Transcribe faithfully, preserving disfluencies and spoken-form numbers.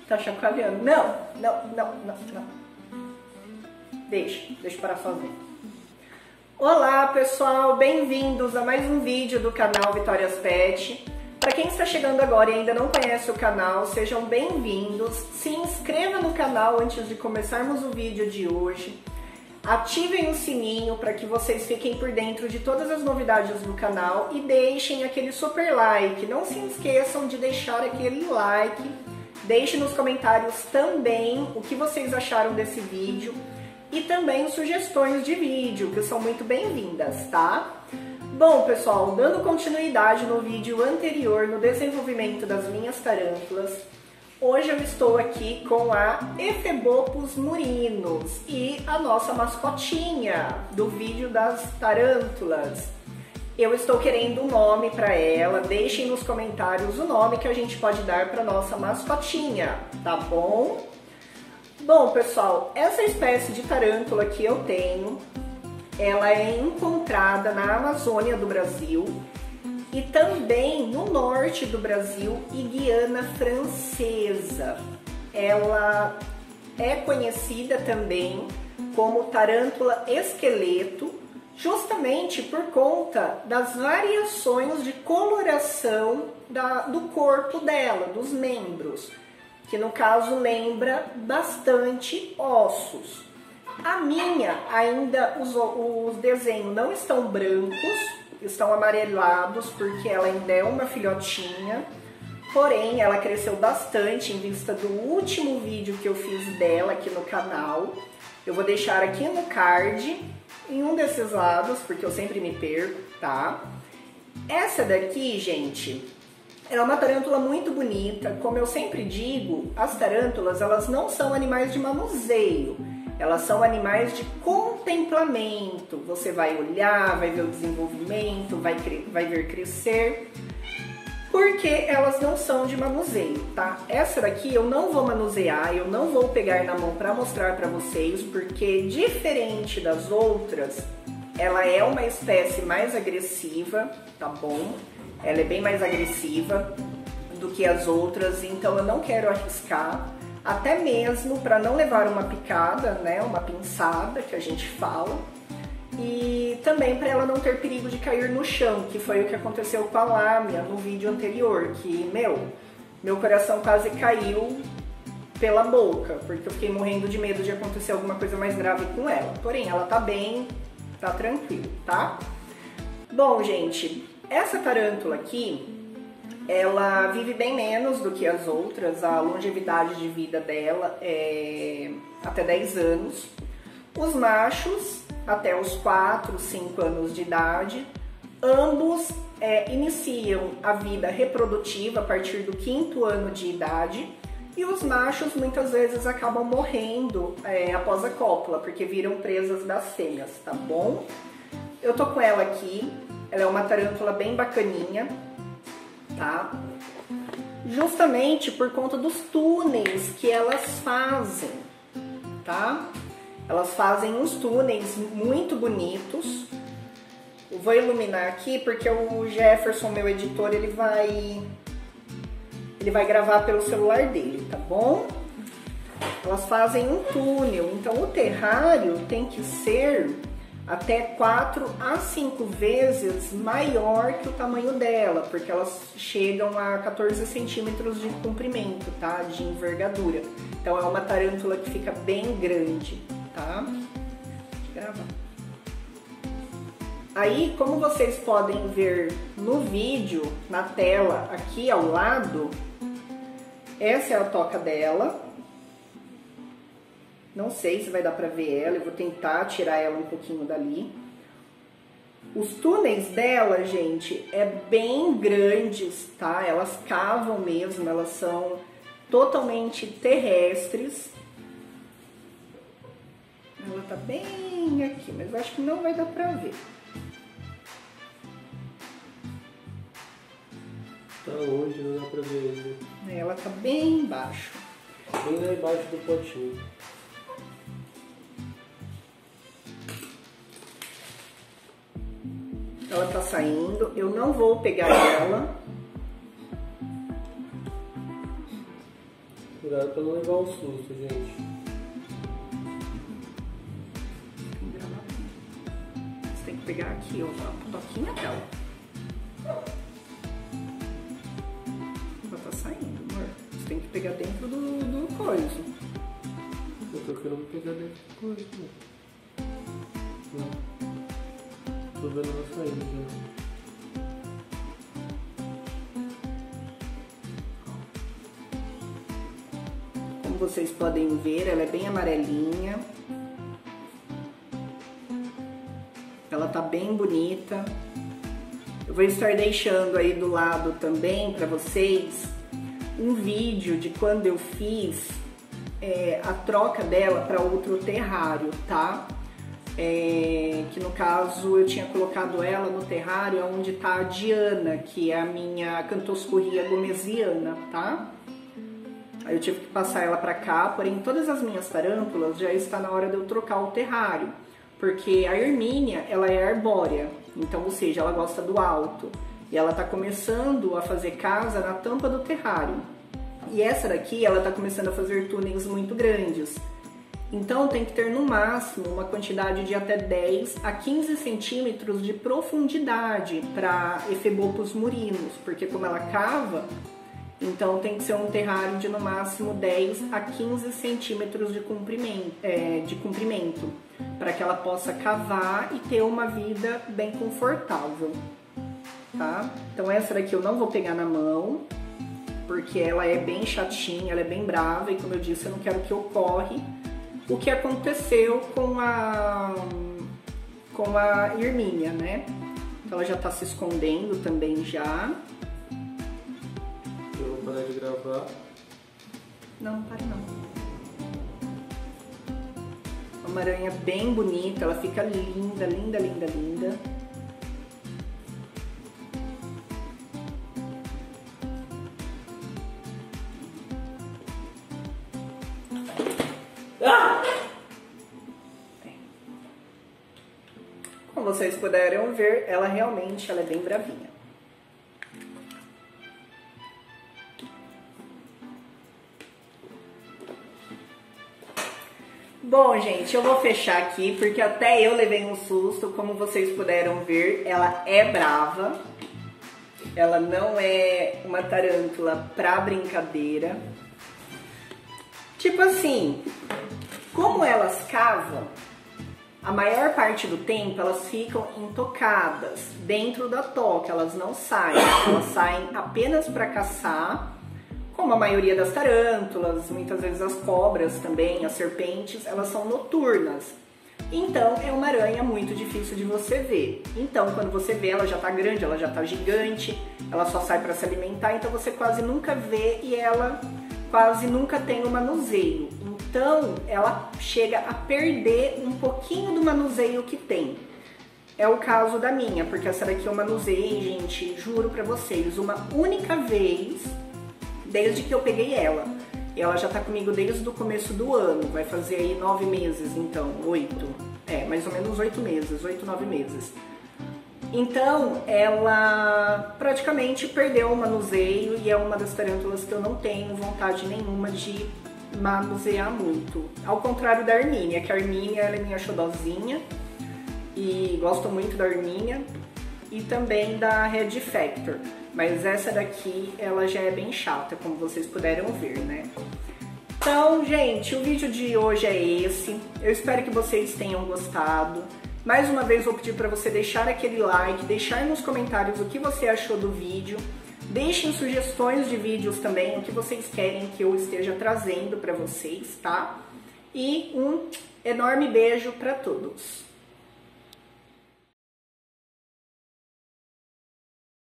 Tá chacoalhando. Não, não, não, não, não. Deixa, deixa eu parar sozinho. Olá, pessoal, bem-vindos a mais um vídeo do canal Vitórias Pet. Para quem está chegando agora e ainda não conhece o canal, sejam bem-vindos. Se inscreva no canal antes de começarmos o vídeo de hoje. Ativem o sininho para que vocês fiquem por dentro de todas as novidades do canal e deixem aquele super like. Não se esqueçam de deixar aquele like. Deixem nos comentários também o que vocês acharam desse vídeo e também sugestões de vídeo, que são muito bem-vindas, tá? Bom, pessoal, dando continuidade no vídeo anterior no desenvolvimento das minhas tarântulas, hoje eu estou aqui com a Ephebopus murinus e a nossa mascotinha do vídeo das tarântulas. Eu estou querendo um nome para ela, deixem nos comentários o nome que a gente pode dar para nossa mascotinha, tá bom? Bom, pessoal, essa espécie de tarântula que eu tenho, ela é encontrada na Amazônia do Brasil e também no norte do Brasil e Guiana Francesa. Ela é conhecida também como tarântula esqueleto, justamente por conta das variações de coloração da, do corpo dela, dos membros, que no caso lembra bastante ossos. A minha, ainda os, os desenhos não estão brancos, estão amarelados porque ela ainda é uma filhotinha, porém ela cresceu bastante em vista do último vídeo que eu fiz dela aqui no canal. Eu vou deixar aqui no card, em um desses lados, porque eu sempre me perco, tá? Essa daqui, gente, é uma tarântula muito bonita. Como eu sempre digo, as tarântulas, elas não são animais de manuseio. Elas são animais de contemplamento. Você vai olhar, vai ver o desenvolvimento, vai, vai ver crescer, porque elas não são de manuseio, tá? Essa daqui eu não vou manusear, eu não vou pegar na mão para mostrar para vocês, porque diferente das outras, ela é uma espécie mais agressiva, tá bom? Ela é bem mais agressiva do que as outras, então eu não quero arriscar. Até mesmo para não levar uma picada, né, uma pinçada que a gente fala, e também para ela não ter perigo de cair no chão, que foi o que aconteceu com a Lâmia no vídeo anterior, que, meu, meu coração quase caiu pela boca, porque eu fiquei morrendo de medo de acontecer alguma coisa mais grave com ela. Porém, ela tá bem, tá tranquilo, tá? Bom, gente, essa tarântula aqui, ela vive bem menos do que as outras, a longevidade de vida dela é até dez anos. Os machos, até os quatro, cinco anos de idade, ambos é, iniciam a vida reprodutiva a partir do quinto ano de idade, e os machos muitas vezes acabam morrendo é, após a cópula, porque viram presas das fêmeas, tá bom? Eu tô com ela aqui, ela é uma tarântula bem bacaninha, tá? Justamente por conta dos túneis que elas fazem, tá? Elas fazem uns túneis muito bonitos. Eu vou iluminar aqui porque o Jefferson, meu editor, ele vai ele vai gravar pelo celular dele, tá bom? Elas fazem um túnel, então o terrário tem que ser até quatro a cinco vezes maior que o tamanho dela, porque elas chegam a quatorze centímetros de comprimento, tá? De envergadura. Então é uma tarântula que fica bem grande, tá? Deixa eu gravar. Aí, como vocês podem ver no vídeo, na tela, aqui ao lado, essa é a toca dela. Não sei se vai dar pra ver ela, eu vou tentar tirar ela um pouquinho dali. Os túneis dela, gente, é bem grandes, tá? Elas cavam mesmo, elas são totalmente terrestres. Ela tá bem aqui, mas eu acho que não vai dar pra ver. Tá longe, não dá pra ver ainda. Ela tá bem embaixo. Bem lá embaixo do potinho. Ela tá saindo, eu não vou pegar ela. Cuidado pra não levar um susto, gente. Você tem que pegar aqui, ó, a toquinha dela. Ela tá saindo, amor. Você tem que pegar dentro do, do coiso. Eu tô querendo pegar dentro do coiso, né? Tô vendo ela saindo já. Vocês podem ver, ela é bem amarelinha. Ela tá bem bonita. Eu vou estar deixando aí do lado também para vocês um vídeo de quando eu fiz é, a troca dela para outro terrário, tá? É, que no caso eu tinha colocado ela no terrário onde tá a Diana, que é a minha Cantoscurria gomesiana, tá? Aí eu tive que passar ela para cá, porém todas as minhas tarântulas já está na hora de eu trocar o terrário, porque a Hermínia, ela é arbórea, então, ou seja, ela gosta do alto, e ela tá começando a fazer casa na tampa do terrário. E essa daqui, ela tá começando a fazer túneis muito grandes, então tem que ter no máximo uma quantidade de até dez a quinze centímetros de profundidade para Ephebopus murinos, porque como ela cava, então tem que ser um terrário de no máximo dez a quinze centímetros de comprimento, é, de comprimento, para que ela possa cavar e ter uma vida bem confortável, tá? Então essa daqui eu não vou pegar na mão, porque ela é bem chatinha, ela é bem brava, e como eu disse, eu não quero que ocorra o que aconteceu com a, com a Hermínia, né? Então ela já tá se escondendo também já. Eu vou parar de gravar. Não, não para não. Uma aranha bem bonita, ela fica linda, linda, linda, linda. Ah! Como vocês puderam ver, ela realmente ela é bem bravinha. Bom, gente, eu vou fechar aqui porque até eu levei um susto. Como vocês puderam ver, ela é brava. Ela não é uma tarântula pra brincadeira. Tipo assim, como elas cavam, a maior parte do tempo elas ficam intocadas dentro da toca, elas não saem. Elas saem apenas para caçar. Como a maioria das tarântulas, muitas vezes as cobras também, as serpentes, elas são noturnas. Então é uma aranha muito difícil de você ver. Então quando você vê, ela já tá grande, ela já tá gigante, ela só sai para se alimentar, então você quase nunca vê e ela quase nunca tem o manuseio. Então ela chega a perder um pouquinho do manuseio que tem. É o caso da minha, porque essa daqui eu manuseei, gente, juro pra vocês, uma única vez. Desde que eu peguei ela. E ela já tá comigo desde o começo do ano. Vai fazer aí nove meses, então. Oito. É, mais ou menos oito meses. Oito, nove meses. Então, ela praticamente perdeu o manuseio. E é uma das tarântulas que eu não tenho vontade nenhuma de manusear muito. Ao contrário da Hermínia, que a Hermínia ela é minha xodozinha. E gosto muito da Hermínia. E também da Red Factor. Mas essa daqui, ela já é bem chata, como vocês puderam ver, né? Então, gente, o vídeo de hoje é esse. Eu espero que vocês tenham gostado. Mais uma vez, vou pedir para você deixar aquele like, deixar nos comentários o que você achou do vídeo. Deixem sugestões de vídeos também, o que vocês querem que eu esteja trazendo para vocês, tá? E um enorme beijo para todos.